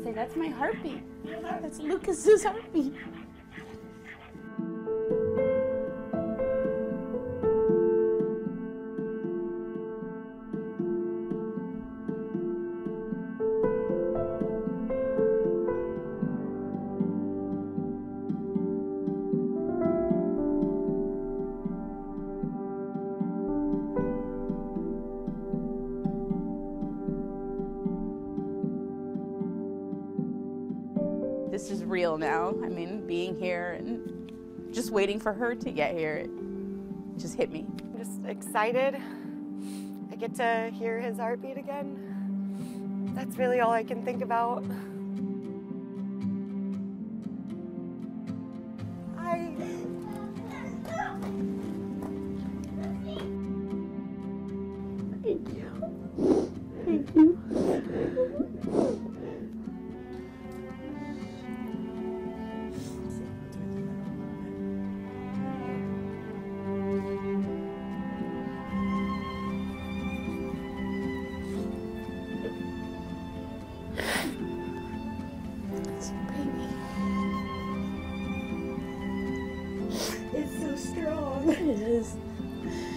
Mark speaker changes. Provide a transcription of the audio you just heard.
Speaker 1: say, that's my heartbeat. That's Lucas's heartbeat. This is real now. I mean, being here and just waiting for her to get here, it just hit me.
Speaker 2: I'm just excited. I get to hear his heartbeat again. That's really all I can think about.
Speaker 1: Thank you. Thank you.
Speaker 2: It's so strong.
Speaker 1: It is.